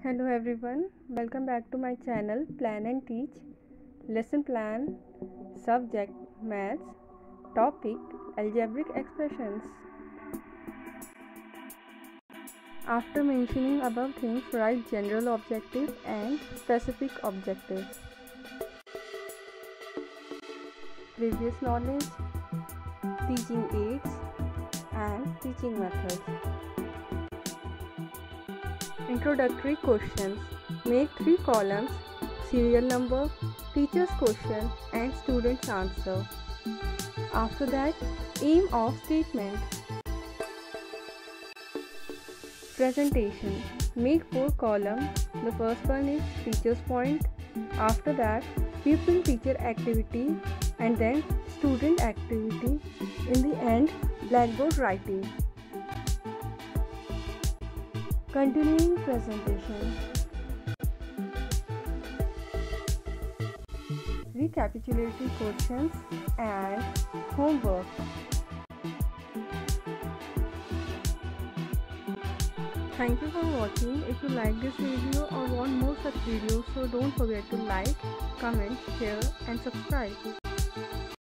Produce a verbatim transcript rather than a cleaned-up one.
Hello everyone, welcome back to my channel Plan and Teach. Lesson plan, subject Maths, topic Algebraic expressions. After mentioning above things, write general objective and specific objectives. Previous knowledge, teaching aids and teaching methods. Introductory questions. Make three columns: serial number, teacher's question and student's answer. After that, aim of statement. Presentation. Make four columns. The first one is teacher's point. After that, pupil-teacher activity and then student activity. In the end, blackboard writing. Continuing presentation. Recapitulating questions and homework. Thank you for watching. If you like this video or want more such videos, so don't forget to like, comment, share and subscribe.